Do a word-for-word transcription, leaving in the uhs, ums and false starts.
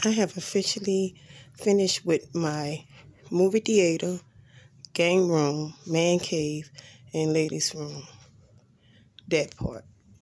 I have officially finished with my movie theater, game room, man cave, and ladies' room. That part.